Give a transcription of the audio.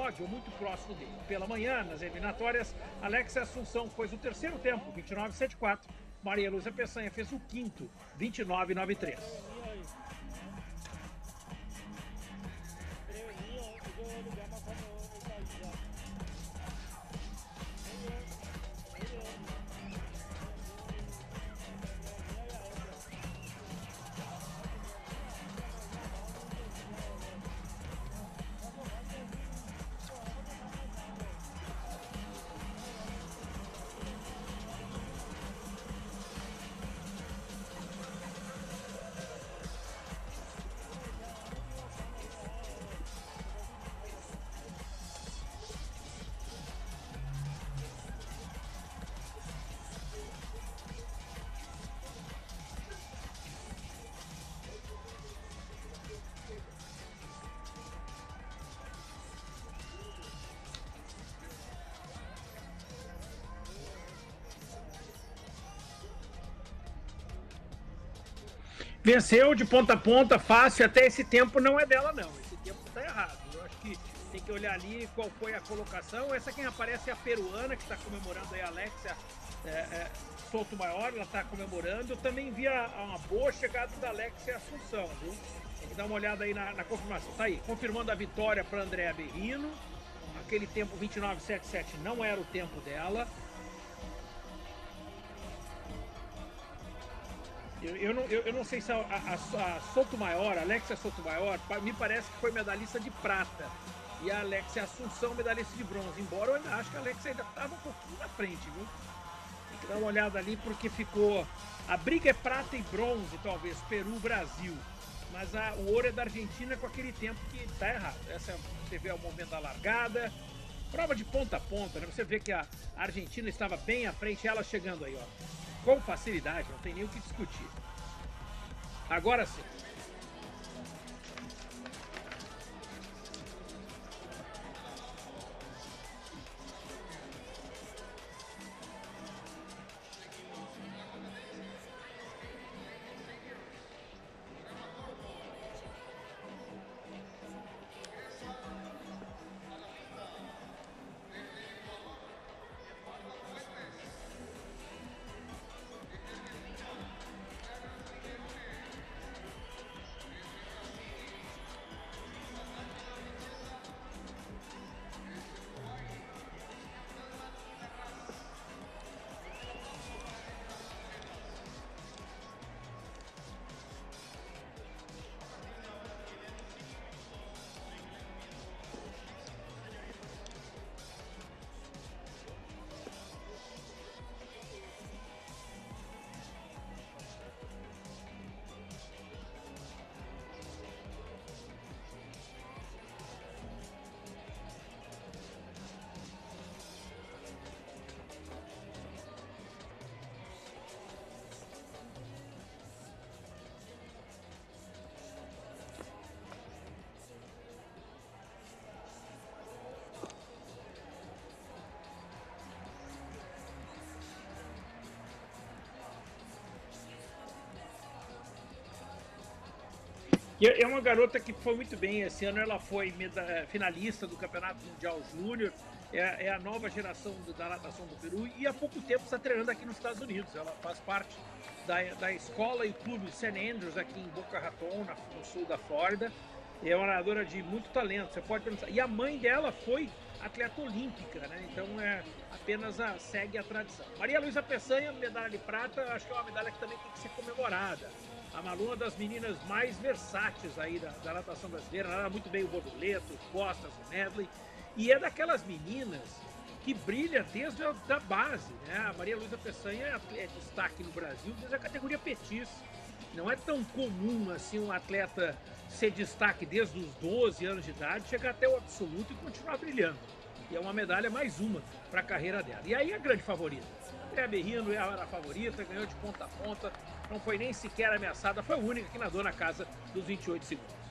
pódio, muito próximo dele. Pela manhã, nas eliminatórias, Alexia Assunção fez o terceiro tempo, 29,74. Maria Luísa Peçanha fez o quinto, 29,93. Venceu de ponta a ponta, fácil, até esse tempo não é dela não, esse tempo está errado. Eu acho que tem que olhar ali qual foi a colocação. Essa quem aparece é a peruana, que está comemorando aí, a Alexia Sotomayor, ela está comemorando. Eu também vi uma boa chegada da Alexia Assunção, viu? Tem que dar uma olhada aí na confirmação. Tá aí, confirmando a vitória para Andréa Berrino. Aquele tempo 29,77 não era o tempo dela. Eu não sei se a Sotomayor, a Alexia Sotomayor, me parece que foi medalhista de prata. E a Alexia Assunção, medalhista de bronze. Embora eu ainda acho que a Alexia ainda estava um pouquinho na frente, viu? Tem que dar uma olhada ali porque ficou... A briga é prata e bronze, talvez, Peru-Brasil. Mas o ouro é da Argentina com aquele tempo que tá errado. Você vê o momento da largada. Prova de ponta a ponta, né? Você vê que a Argentina estava bem à frente, ela chegando aí, ó. Com facilidade, não tem nem o que discutir. Agora sim. E é uma garota que foi muito bem. Esse ano ela foi finalista do Campeonato Mundial Júnior. É a nova geração da natação do Peru e há pouco tempo está treinando aqui nos Estados Unidos. Ela faz parte da escola e clube St. Andrews aqui em Boca Raton, no sul da Flórida. É uma nadadora de muito talento, você pode pensar. E a mãe dela foi atleta olímpica, né? Então apenas segue a tradição. Maria Luísa Peçanha, medalha de prata, acho que é uma medalha que também tem que ser comemorada. A Malu, uma das meninas mais versáteis aí da natação brasileira, nada muito bem o borboleta, o costas, o medley, e é daquelas meninas que brilha desde a base, né? A Maria Luísa Peçanha é destaque no Brasil desde a categoria petis. Não é tão comum assim um atleta ser destaque desde os 12 anos de idade, chegar até o absoluto e continuar brilhando. E é uma medalha mais uma para a carreira dela. E aí a grande favorita. Andréa Berrino era a favorita, ganhou de ponta a ponta, não foi nem sequer ameaçada, foi a única que nadou na casa dos 28 segundos.